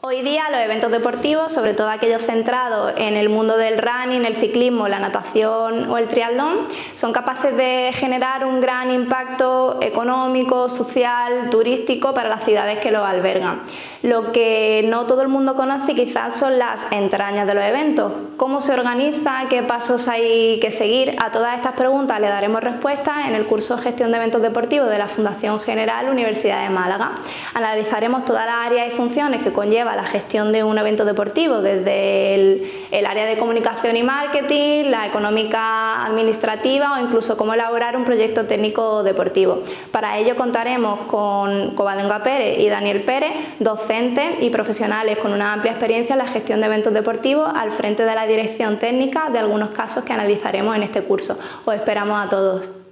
Hoy día los eventos deportivos, sobre todo aquellos centrados en el mundo del running, el ciclismo, la natación o el triatlón, son capaces de generar un gran impacto económico, social, turístico para las ciudades que los albergan. Lo que no todo el mundo conoce quizás son las entrañas de los eventos. ¿Cómo se organiza? ¿Qué pasos hay que seguir? A todas estas preguntas le daremos respuesta en el curso Gestión de Eventos Deportivos de la Fundación General Universidad de Málaga. Analizaremos todas las áreas y funciones que conlleva la gestión de un evento deportivo, desde el área de comunicación y marketing, la económica administrativa o incluso cómo elaborar un proyecto técnico deportivo. Para ello contaremos con Covadonga Pérez y Daniel Pérez, docentes y profesionales con una amplia experiencia en la gestión de eventos deportivos al frente de la dirección técnica de algunos casos que analizaremos en este curso. Os esperamos a todos.